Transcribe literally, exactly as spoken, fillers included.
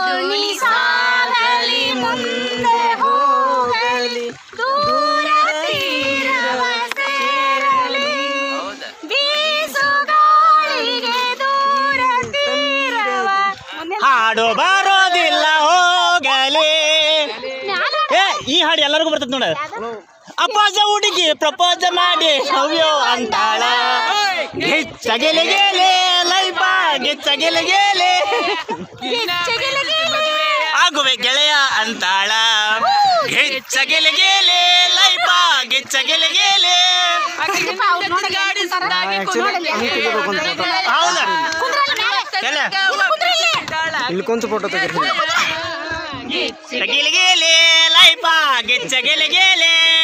ದೋಣಿ ಸಾಗಲಿ ಮುಂದೆ ಹೋಗಲಿ ದೂರ ತೀರವ ಸೇರಲಿ ಬೀಸು ಗಾಳಿಗೆ ದೂರ ತೀರವ ಹಾಡು ಬರೋದಿಲ್ಲ ಹೋಗಲಿ. ಏ ಈ ಹಾಡು ಎಲ್ಲರಿಗೂ ಬರ್ತದೆ ನೋಡ. ಅಪ್ಪಾಜ ಹುಡುಗಿ ಪ್ರಪೋಸ್ ಮಾಡಿ ಹವ್ಯೋ ಅಂತಾಳ ಗಿಚ್ಚಗಿಲಿ ಗೆಲೆ ಲೈಫ ಗಿಚ್ಚಗಿಲಿ ಗೆಲೆ ಆಗುವೆ ಗೆಳೆಯ ಅಂತಾಳ ಗಿಚ್ಚಗಿಲಿ ಗೆಲೆ ಲೈಫ ಗಿಚ್ಚಗಿಲಿ ಗೆಲೆ. ಹೌದಾ ಇಲ್ಲಿ ಕುಂತು ಫೋಟೋ ತೆಗೆದು ಗಿಚ್ಚಗಿಲಿ ಗೆಲೆ ಲೈಫ ಗಿಚ್ಚಗಿಲಿ ಗೆಲೆ.